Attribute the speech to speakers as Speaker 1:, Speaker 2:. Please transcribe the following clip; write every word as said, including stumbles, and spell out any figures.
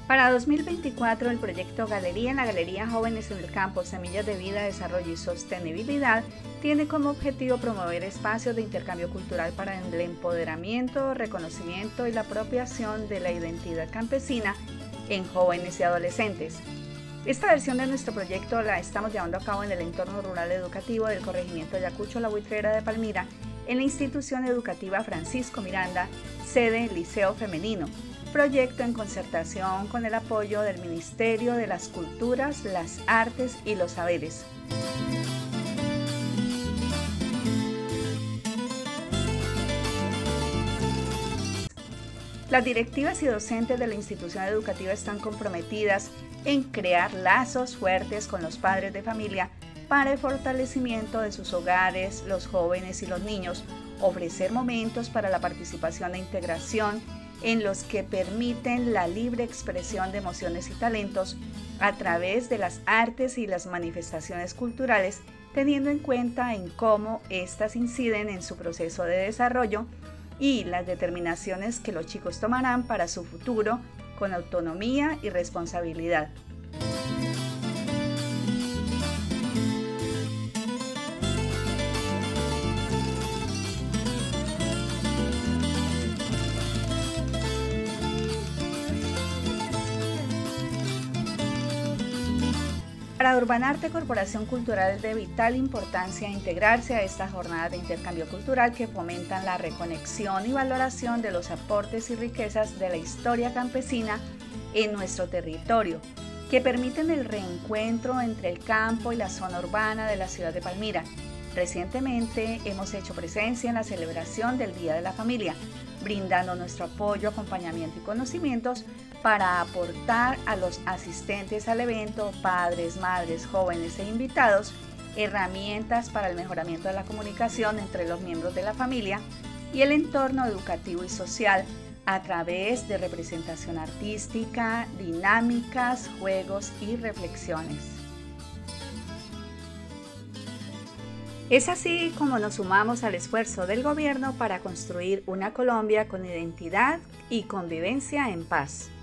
Speaker 1: Para dos mil veinticuatro, el proyecto Galería en la Galería Jóvenes en el Campo, Semillas de Vida, Desarrollo y Sostenibilidad tiene como objetivo promover espacios de intercambio cultural para el empoderamiento, reconocimiento y la apropiación de la identidad campesina en jóvenes y adolescentes. Esta versión de nuestro proyecto la estamos llevando a cabo en el entorno rural educativo del corregimiento Ayacucho La Buitrera de Palmira, en la institución educativa Francisco Miranda, sede Liceo Femenino, proyecto en concertación con el apoyo del Ministerio de las Culturas, las Artes y los Saberes. Las directivas y docentes de la institución educativa están comprometidas en crear lazos fuertes con los padres de familia para el fortalecimiento de sus hogares, los jóvenes y los niños, ofrecer momentos para la participación e integración en los que permiten la libre expresión de emociones y talentos a través de las artes y las manifestaciones culturales, teniendo en cuenta en cómo éstas inciden en su proceso de desarrollo y las determinaciones que los chicos tomarán para su futuro con autonomía y responsabilidad. Para Urbanarte Corporación Cultural es de vital importancia integrarse a estas jornadas de intercambio cultural que fomentan la reconexión y valoración de los aportes y riquezas de la historia campesina en nuestro territorio, que permiten el reencuentro entre el campo y la zona urbana de la ciudad de Palmira. Recientemente hemos hecho presencia en la celebración del Día de la Familia, brindando nuestro apoyo, acompañamiento y conocimientos para aportar a los asistentes al evento, padres, madres, jóvenes e invitados, herramientas para el mejoramiento de la comunicación entre los miembros de la familia y el entorno educativo y social a través de representación artística, dinámicas, juegos y reflexiones. Es así como nos sumamos al esfuerzo del gobierno para construir una Colombia con identidad y convivencia en paz.